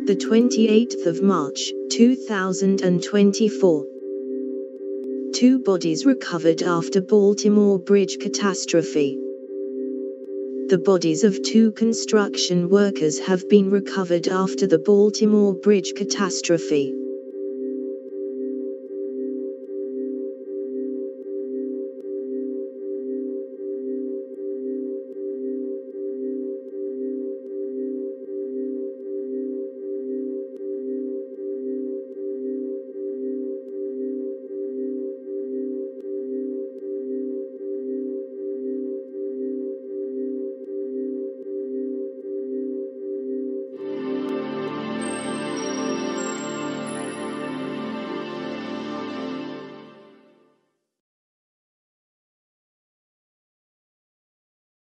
The 28th of March, 2024. 2 bodies recovered after Baltimore bridge catastrophe. The bodies of 2 construction workers have been recovered after the Baltimore bridge catastrophe.